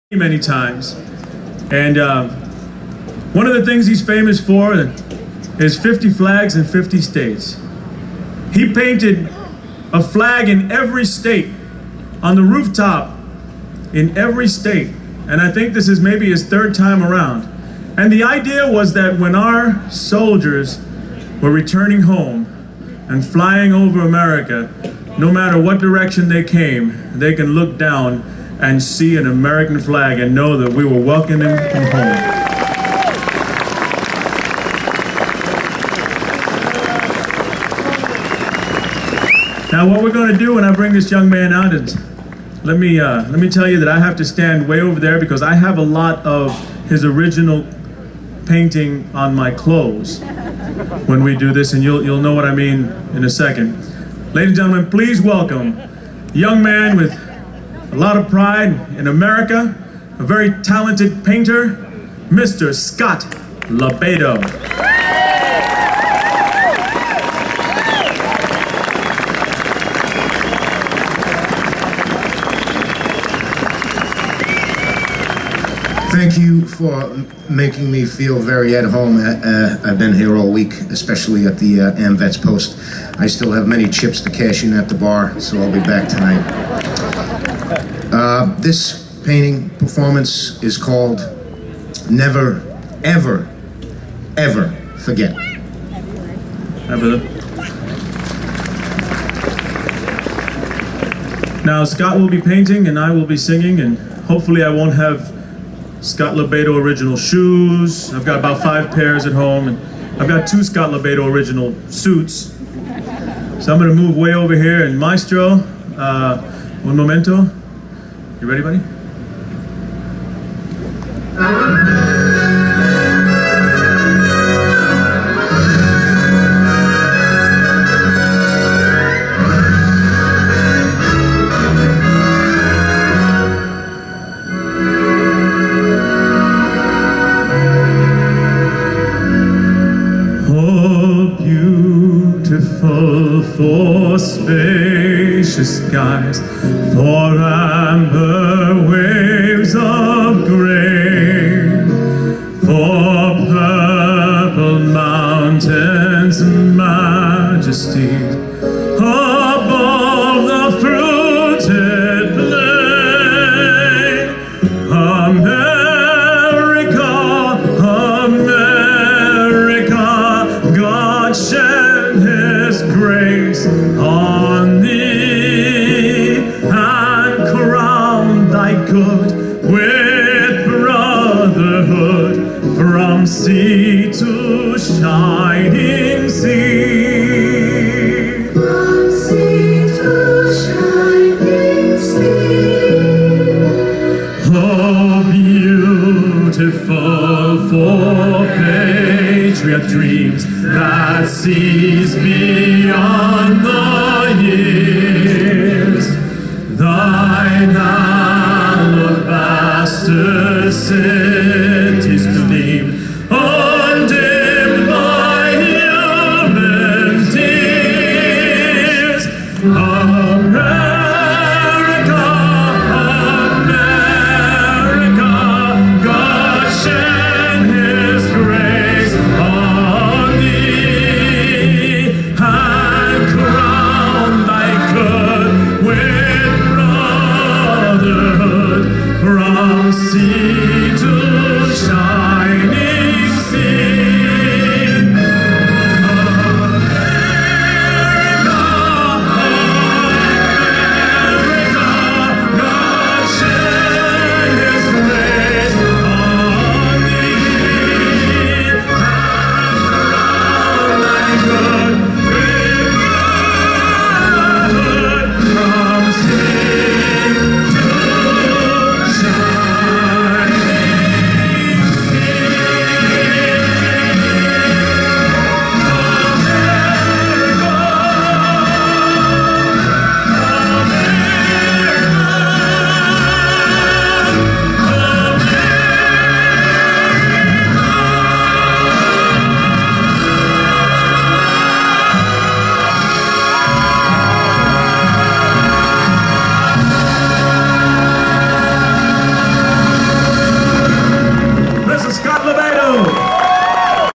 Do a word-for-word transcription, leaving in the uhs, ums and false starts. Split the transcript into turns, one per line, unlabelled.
many times, and um, one of the things he's famous for is fifty flags in fifty states. He painted a flag in every state, on the rooftop in every state, and I think this is maybe his third time around. And the idea was that when our soldiers were returning home and flying over America, no matter what direction they came, they can look down and see an American flag and know that we were welcoming them home. Now, what we're going to do when I bring this young man out is, let me uh, let me tell you that I have to stand way over there because I have a lot of his original painting on my clothes when we do this, and you'll you'll know what I mean in a second. Ladies and gentlemen, please welcome a young man with a lot of pride in America, a very talented painter, Mister Scott LoBaido.
Thank you for making me feel very at home. Uh, I've been here all week, especially at the uh, AmVets Post. I still have many chips to cash in at the bar, so I'll be back tonight. Uh, this painting performance is called Never, Ever, Ever Forget.
Hi, brother. Now, Scott will be painting and I will be singing, and hopefully I won't have Scott LoBaido original shoes. I've got about five pairs at home, and I've got two Scott LoBaido original suits. So I'm going to move way over here, and Maestro, uh, un momento. You ready, buddy? Beautiful for spacious skies, for amber waves of grain, for purple mountains majesties, above the fruited plain. America, America, God shed His grace on thee, and crown thy good with brotherhood from sea to shining sea. From sea to shining sea. Oh, beautiful for patriot dreams that sees beyond the years. Thine alabaster cities gleam, undimmed by human tears. America, America, God shed His grace on thee, and crown thy good with brotherhood from sea